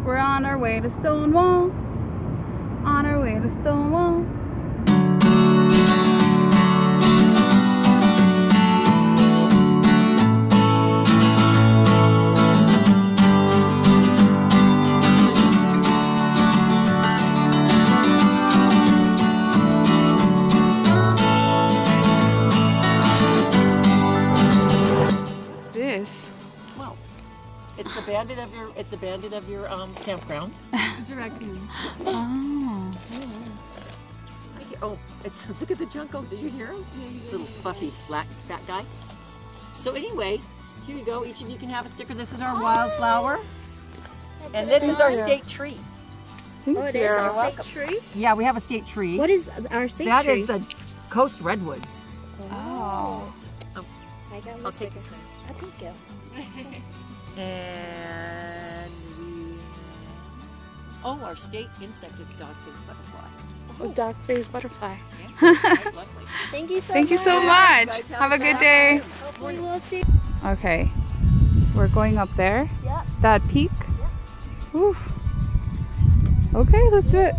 We're on our way to Stonewall. On our way to Stonewall. It's a bandit of your campground. It's a raccoon. Oh. Oh, look at the junco. Did you hear him? Yeah, little fluffy fat guy. So anyway, here you go. Each of you can have a sticker. This is our wildflower, and this is our state tree. Thank you. It is our state tree? Yeah, we have a state tree. What is our state tree? That is the coast redwoods. Oh. I'll take your tray. Oh, thank you. And our state insect is dog-faced butterfly. Oh, dog-faced butterfly. Thank you so much. Thank you so much. Have a good day. Hopefully we'll see. Okay, we're going up there. Yep. That peak. Yep. Oof. Okay, let's do it.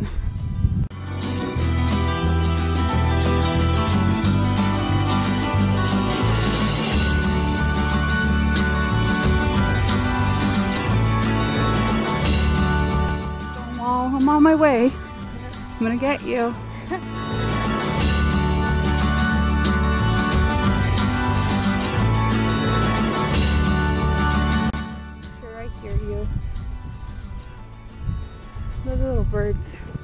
I'm on my way. I'm gonna get you. Sure, I hear you. The little birds.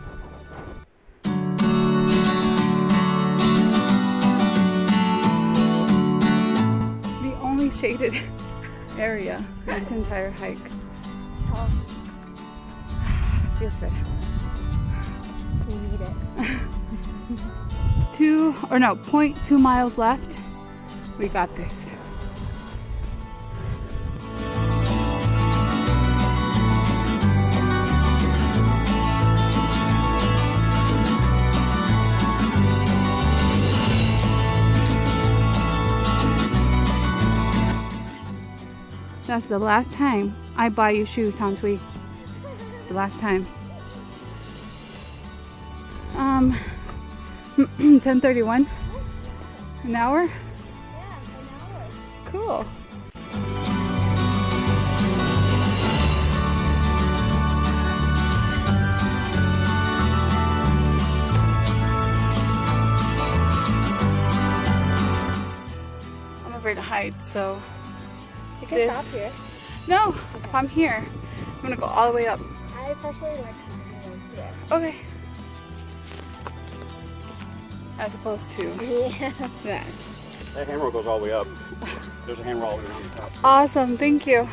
The only shaded area for this entire hike. It's tall. Feels good. We need it. 0.2 miles left. We got this. That's the last time I buy you shoes, Thanh-Thuy. The last time. 10:31 an hour. Yeah, an hour. Cool. I'm afraid of heights, so You can stop here. No, if I'm here, I'm gonna go all the way up. I personally like here. Okay. As opposed to that. That handrail goes all the way up. There's a handrail all the way around the top. Awesome, thank you.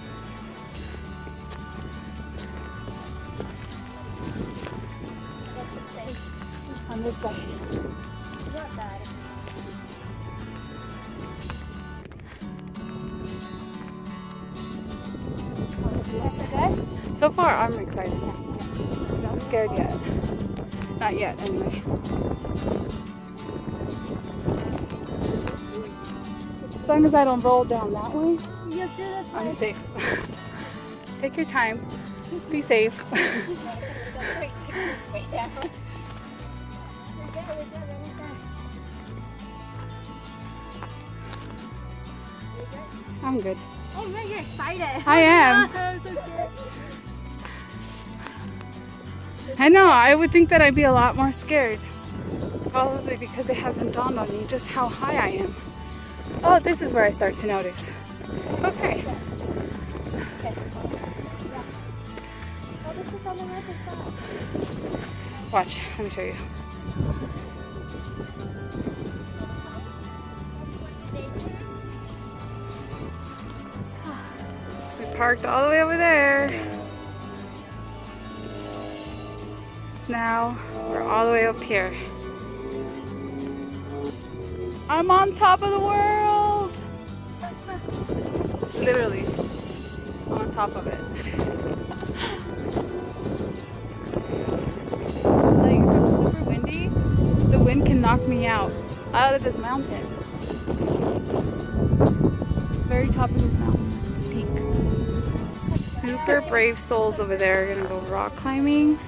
On this side. It's not bad. That's good? So far, I'm excited. Not scared yet. Not yet, anyway. As long as I don't roll down that way, Yes, do this. I'm safe. Take your time. Be safe. Wait down. I'm good. Oh man, you're excited. I am. I know, I would think that I'd be a lot more scared. Probably because it hasn't dawned on me just how high I am. Oh, this is where I start to notice. Okay. Watch, let me show you. We parked all the way over there. Now we're all the way up here. I'm on top of the world! Literally, I'm on top of it. Like, if it's super windy, the wind can knock me out of this mountain. Very top of this mountain peak. Super super brave souls over there are gonna go rock climbing.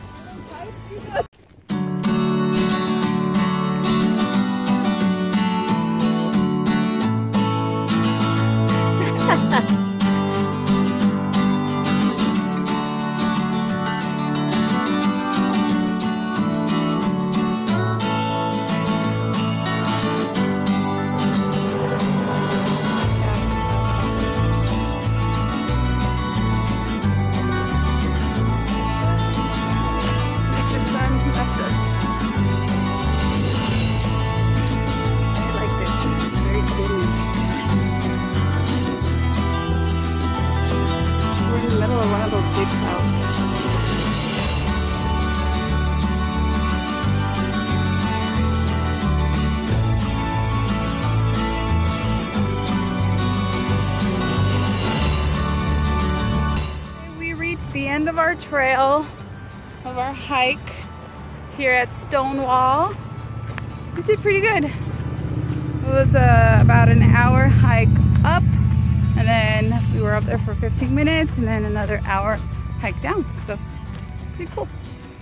The end of our trail, of our hike here at Stonewall. We did pretty good. It was about an hour hike up, and then we were up there for 15 minutes, and then another hour hike down. So pretty cool.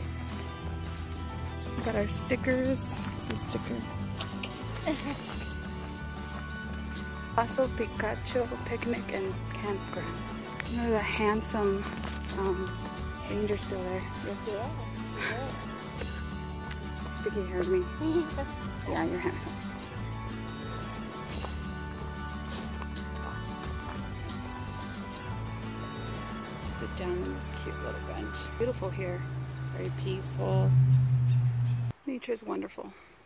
We got our stickers. What's your sticker? Paso Pikachu picnic and campground. There's a handsome ranger still there. Yes. I think he heard me. Yeah, you're handsome. Sit down on this cute little bench. Beautiful here. Very peaceful. Nature is wonderful.